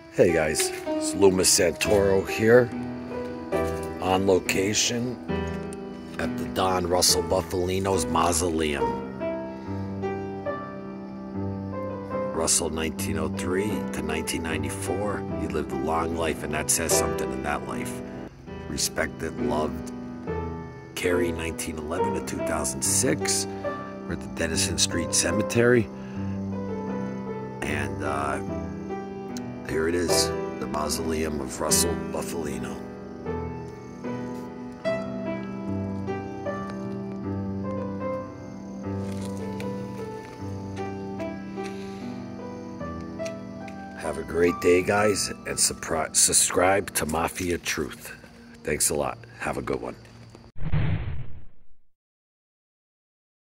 Hey guys, it's Luma Santoro here on location at the Don Russell Bufalino's Mausoleum. Russell, 1903 to 1994. He lived a long life, and that says something in that life. Respected, loved. Carey, 1911 to 2006. We're at the Denison Street Cemetery. And here it is, the Mausoleum of Russell Bufalino. Have a great day, guys, and subscribe to Mafia Truth. Thanks a lot. Have a good one.